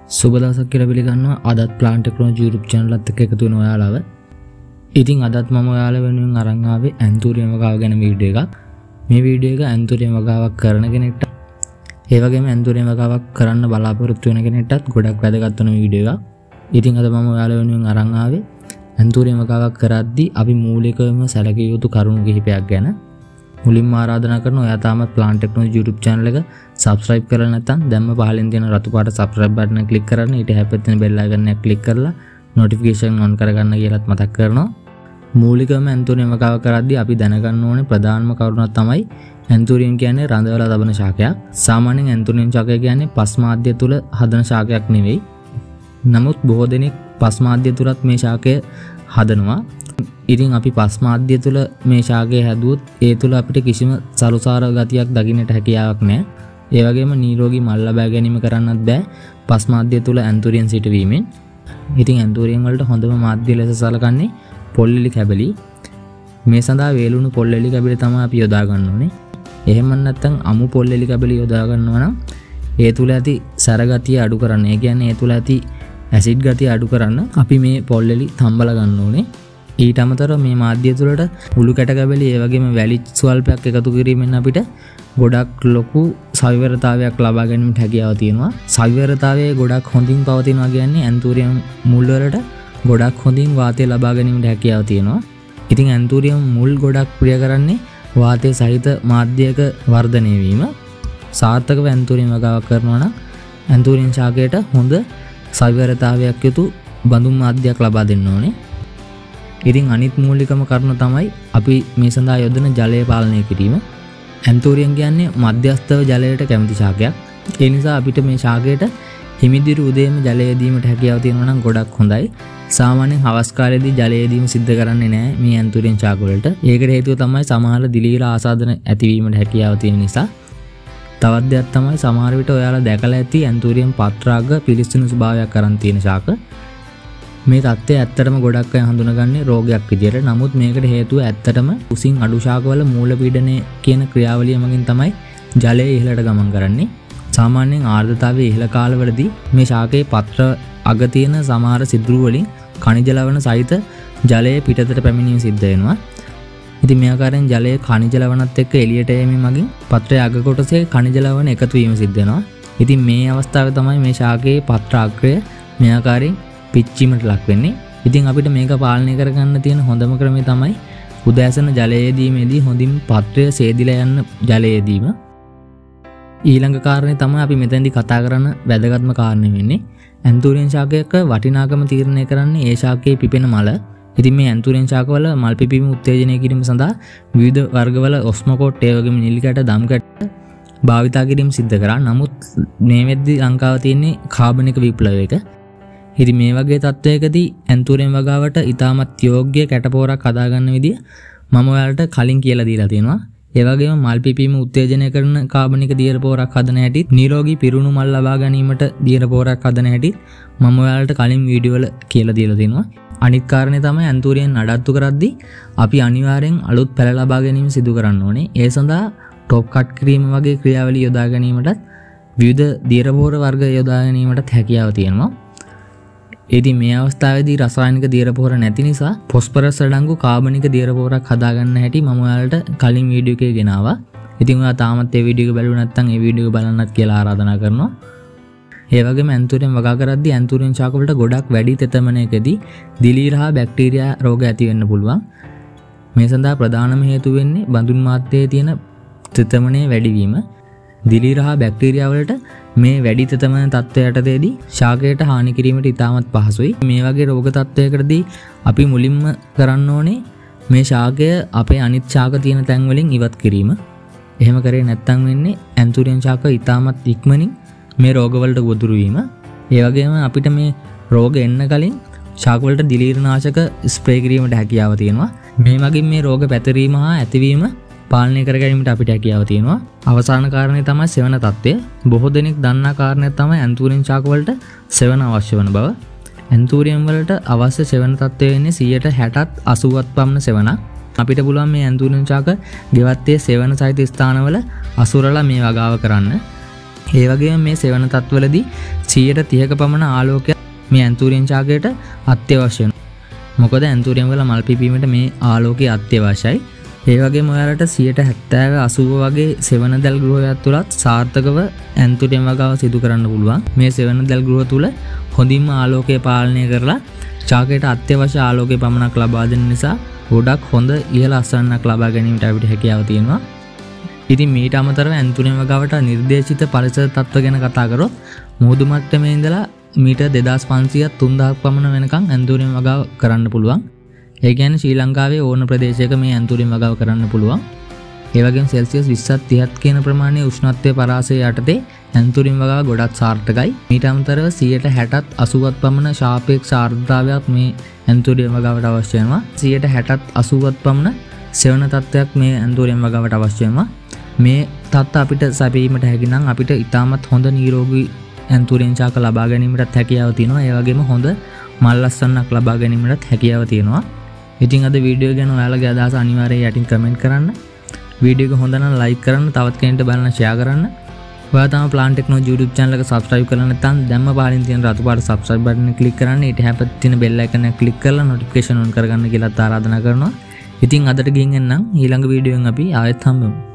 සුබ දවසක් කියලා පිළිගන්නවා අදත් ප්ලාන්ට් ටෙක්නොලොජි YouTube channel එකත් එක්ක එකතු වෙන ඔයාලව. ඉතින් අදත් මම ඔයාලා වෙනුවෙන් අරන් ආවේ ඇන්තූරියම් වගාව ගැන වීඩියෝ එකක්. මේ වීඩියෝ එක ඇන්තූරියම් වගාවක් කරන කෙනෙක්ට ඒ වගේම ඇන්තූරියම් වගාවක් කරන්න බලාපොරොත්තු වෙන කෙනෙක්ටත් ගොඩක් වැදගත් වෙන වීඩියෝ එකක්. ඉතින් අද මම ඔයාලා වෙනුවෙන් අරන් ආවේ ඇන්තූරියම් වගාවක් කරද්දී අපි මූලිකවම සැලකිය යුතු කරුණු කිහිපයක් ගැන. මුලින්ම ආරාධනා කරනවා ඔයා තාමත් ප්ලාන්ට් ටෙක්නොලොජි YouTube channel එක subscribe කරලා නැත්නම් දැම්ම පහලින් තියෙන රතු පාට subscribe button එක click කරන්න ඊට හැපෙත් තියෙන bell icon එක click කරලා notification on කරගන්න කියලාත් මතක් කරනවා. මූලිකවම ඇන්තූරියම් වගාව කරද්දී අපි දැනගන්න ඕනේ ප්‍රධානම කරුණක් තමයි ඇන්තූරියම් කියන්නේ රඳවලා තබන ශාකයක්. සාමාන්‍යයෙන් ඇන්තූරියම් ශාකය කියන්නේ පස් මාධ්‍ය තුල හදන ශාකයක් නෙවෙයි. නමුත් බොහෝ දෙනෙක් පස් මාධ්‍ය තුලත් මේ ශාකය හදනවා. ඉතින් අපි පස් මාධ්‍ය තුල මේ ශාකය හැදුවොත් ඒ තුල අපිට කිසිම සරුසාර ගතියක් දකින්නට හැකියාවක් නැහැ. ඒ වගේම නිරෝගී මල් ලබා ගැනීම කරන්නත් බෑ පස් මාධ්‍ය තුල ඇන්තූරියම් සිටවීමෙන්. ඉතින් ඇන්තූරියම් වලට හොඳම මාධ්‍ය ලෙස සලකන්නේ පොල්ලෙලි කැබලි. මේ සඳහා වේලුණු පොල්ලෙලි කැබලි තමයි අපි යොදා ගන්න ඕනේ. එහෙම නැත්නම් අමු පොල්ලෙලි කැබලි යොදා ගන්නවා නම් ඒ තුල ඇති සැර ගතිය අඩු කරන්න. ඒ කියන්නේ ඒ තුල ඇති ඇසිඩ් ගතිය අඩු කරන්න අපි මේ පොල්ලෙලි තම්බලා ගන්න ඕනේ. ඊට අමතරව මේ මාධ්‍ය තුළට උළු කැට කැබලි ඒ වගේම වැලි ස්වල්පයක් එකතු කිරීමෙන් අපිට ගොඩක් ලොකු සවිවරතාවයක් ලබා ගැනීමට හැකියාව තියෙනවා. සවිවරතාවයේ ගොඩක් හොඳින් පවතිනවා කියන්නේ ඇන්තූරියම් මුල් වලට ගොඩක් හොඳින් වාතය ලබා ගැනීමට හැකියාව තියෙනවා. ඉතින් ඇන්තූරියම් මුල් ගොඩක් ප්‍රිය කරන්නේ වාතය සහිත මාධ්‍යයක වර්ධනය වීම. සාර්ථකව ඇන්තූරියම් වගාවක් කරනවා නම් ඇන්තූරියම් ශාකයට හොඳ සවිවරතාවයක් යුතු බඳුන් මාධ්‍යයක් ලබා දෙන්න ඕනේ. ඉතින් අනිත් මූලිකම කරුණ තමයි අපි මේ සඳහා යොදන ජලය පාලනය කිරීම. ඇන්තූරියම් කියන්නේ මධ්‍යස්ථව ජලයට කැමති ශාකයක්. ඒ නිසා අපිට මේ ශාකයට හිමිදිරි උදේම ජලය දීමට හැකියාව තියෙනවා නම් ගොඩක් හොඳයි. සාමාන්‍යයෙන් හවස් කාලේදී ජලය දීම සිද්ධ කරන්නේ නැහැ මේ ඇන්තූරියම් ශාක වලට. ඒකට හේතුව තමයි සමහර දිලීර ආසාදන ඇතිවීමට හැකියාව තියෙන නිසා. තවත් දෙයක් තමයි සමහර විට ඔයාලා දැකලා ඇති ඇන්තූරියම් පත්‍රාග පිළිස්සුණු ස්වභාවයක් කරන් තියෙන ශාක. මේ தත්ත්වය ඇත්තටම ගොඩක් අය හඳුනගන්නේ රෝගයක් විදියට. නමුත් මේකට හේතුව ඇත්තටම උසින් අඩු ශාකවල මූල පීඩනය කියන ක්‍රියාවලිය මගින් තමයි ජලය ඉහළට ගමන් කරන්නේ. සාමාන්‍යයෙන් ආර්ද්‍රතාවයේ ඉහළ කාලවලදී මේ ශාකයේ පත්‍ර අග තියෙන සමහර සිදුරු වලින් ඛනිජ ලවණ සහිත ජලය පිටතට පැමිණීම සිද්ධ වෙනවා. ඉතින් මේ ආකාරයෙන් ජලය ඛනිජ ලවණත් එක්ක එළියට යෑමෙන් මගින් පත්‍රයේ අග කොටසේ ඛනිජ ලවණ එකතු වීම සිද්ධ වෙනවා. ඉතින් මේ අවස්ථාවේ තමයි මේ ශාකයේ පත්‍ර අග්‍රය මේ ආකාරයෙන් පිච්චීමට ලක් වෙන්නේ. ඉතින් අපිට මේක පාලනය කරගන්න තියෙන හොඳම ක්‍රමය තමයි උදෑසන ජලය දීමේදී හොඳින් පත්‍රය සේදිලා යන්න ජලය දීම. ඊළඟ කාරණේ තමයි අපි මෙතෙන්දී කතා කරන වැදගත්ම කාරණේ වෙන්නේ ඇන්තූරියම් ශාකයක වටිනාකම තීරණය කරන්නේ ඒ ශාකයේ පිපෙන මල. ඉතින් මේ ඇන්තූරියම් ශාකවල මල් පිපීම උත්තේජනය කිරීම සඳහා විවිධ වර්ගවල ඔස්මොකොට් ඒ වගේම නිලි කැට දම් කැට භාවිතා කිරීම සිද්ධ කරා. නමුත් මේ වෙද්දී ලංකාව තියෙන්නේ කාබනික විප්ලවයක. ඉතින් මේ වගේ තත්ත්වයකදී ඇන්තූරියම් වගාවට ඉතාමත් යෝග්‍ය කැටපෝරක් හදාගන්න විදිය මම ඔයාලට කලින් කියලා දීලා තියෙනවා. ඒ වගේම මල් පිපීම උත්තේජනය කරන කාබනික දියර පෝරක් හදන හැටිත් නිරෝගී පිරුණු මල් ලබා ගැනීමට දියර පෝරක් හදන හැටිත් මම ඔයාලට කලින් වීඩියෝ වල කියලා දීලා තියෙනවා. අනිත් කාරණේ තමයි ඇන්තූරියම් නඩත්තු කරද්දී අපි අනිවාර්යෙන් අලුත් පැල ලබා ගැනීම සිදු කරන්න ඕනේ. ඒ සඳහා ටොප් කට් කිරීම වගේ ක්‍රියාවලිය යොදා ගැනීමටත් විවිධ දියර පෝර වර්ග යොදා ගැනීමටත් හැකියාව තියෙනවා. ඉතින් මේ අවස්ථාවේදී රසායනික දියර පොහොර නැති නිසා ෆොස්ෆරස් අඩංගු කාබනික දියර පොහොරක් හදාගන්න හැටි මම ඔයාලට කලින් වීඩියෝ එකේ ගෙනාවා. ඉතින් ඔයා තාමත් ඒ වීඩියෝ එක බැලුවේ නැත්නම් ඒ වීඩියෝ එක බලන්නත් කියලා ආරාධනා කරනවා. ඒ වගේම ඇන්තූරියම් වගා කරද්දී ඇන්තූරියම් ශාක වලට ගොඩක් වැඩි තෙතමනයකදී දිලීර හා බැක්ටීරියා රෝග ඇති වෙන්න පුළුවන්. මේ සඳහා ප්‍රධානම හේතුව වෙන්නේ බඳුන් මාත්‍යයේ තියෙන තෙතමනයේ වැඩිවීම. දිලීර හා බැක්ටීරියා වලට මේ වැඩි තෙතමන තත්ත්වයටදී ශාකයට හානි කිරීමට ඉතාමත් පහසුයි. මේ වගේ රෝග තත්ත්වයකදී අපි මුලින්ම කරන්න ඕනේ මේ ශාකය අපේ අනිත් ශාක තියෙන තැන් වලින් ඉවත් කිරීම. එහෙම කරේ නැත්නම් වෙන්නේ ඇන්තූරියම් ශාක ඉතාමත් ඉක්මනින් මේ රෝගවලට ගොදුරු වීම. ඒ වගේම අපිට මේ රෝග එන්න කලින් ශාක වලට දිලීරනාශක ස්ප්‍රේ කිරීමට හැකියාව තියෙනවා. මේ මගින් මේ රෝග පැතිරීම හා ඇතිවීම පාලනය කර ගැනීමට අපිට හැකියාව තියෙනවා. අවසාන කාරණේ තමයි සෙවන තත්ත්වය. බොහෝ දෙනෙක් දන්නා කාරණයක් තමයි ඇන්තූරියම් ශාක වලට සෙවන අවශ්‍ය වන බව. ඇන්තූරියම් වලට අවශ්‍ය සෙවන තත්ත්වය වෙන්නේ 60ට 80ක් පමණ සෙවනක්. අපිට පුළුවන් මේ ඇන්තූරියම් ශාක ගෙවත්තේ සෙවන සහිත ස්ථානවල අසුරලා මේ වගාව කරන්න. ඒ වගේම මේ සෙවන තත්වලදී 130ක පමණ ආලෝකය මේ ඇන්තූරියම් ශාකයට අත්‍යවශ්‍ය වෙනවා. මොකද ඇන්තූරියම් වල මල් පිපීමට මේ ආලෝකය අත්‍යවශ්‍යයි. ඒ වගේම ඔයාලට 70 80 වගේ සෙවන දැල් ගෘහයක් තුලත් සාර්ථකව ඇන්තූරියම් වගාව සිදු කරන්න පුළුවන්. මේ සෙවන දැල් ගෘහ තුල හොඳින්ම ආලෝකය පාලනය කරලා ශාකයට අත්‍යවශ්‍ය ආලෝකය පමණක් ලබා දෙන නිසා ගොඩක් හොඳ ඉහළ අස්වැන්නක් ලබා ගැනීමට අපිට හැකියාව තියෙනවා. ඉතින් මීට අමතරව ඇන්තූරියම් වගාවට නිර්දේශිත පරිසර තත්ත්ව ගැන කතා කරොත් මුහුදු මට්ටමේ ඉඳලා මීටර් 2500ක් 3000ක් පමණ වෙනකන් ඇන්තූරියම් වගාව කරන්න පුළුවන්. ඒ කියන්නේ ශ්‍රී ලංකාවේ ඕන ප්‍රදේශයක මේ ඇන්තූරියම් වගාව කරන්න පුළුවන්. ඒ වගේම සෙල්සියස් 20ක් 30ක් කියන ප්‍රමාණයේ උෂ්ණත්වයේ පරාසය යටතේ ඇන්තූරියම් වගාව ගොඩක් සාර්ථකයි. මීට අමතරව 60ට 80ක් පමණ සාපේක්ෂ ආර්ද්‍රතාවයක් මේ ඇන්තූරියම් වගාවට අවශ්‍ය වෙනවා. 60ට 80ක් පමණ සෙවන තත්ත්වයක් මේ ඇන්තූරියම් වගාවට අවශ්‍ය වෙනවා. මේ තත්ත්ව අපිට සැපීමට හැකි නම් අපිට ඉතාමත් හොඳ නිරෝගී ඇන්තූරියම් ශාක ලබා ගැනීමටත් හැකියාව තියෙනවා. ඒ වගේම හොඳ මල් අස්වැන්නක් ලබා ගැනීමටත් හැකියාව තියෙනවා. ඉතින් අද වීඩියෝ ගැන ඔයාලගේ අදහස අනිවාර්යයෙන් යටින් කමෙන්ට් කරන්න. වීඩියෝ එක හොඳ නම් ලයික් කරන්න, තවත් කෙනෙක්ට බලන්න ෂෙයා කරන්න. ඔයා තමයි Plant Technology YouTube channel එක subscribe කරලා නැත්නම් දැම්ම පාලින් තියෙන රතු පාට subscribe button එක click කරන්න. ඊට හැපත් තියෙන bell icon එක click කරලා notification on කරගන්න කියලා ආරාධනා කරනවා. ඉතින් අදට ගිහින් එන්නම් ඊළඟ වීඩියෝ එකෙන් අපි ආයෙත් හම්බෙමු.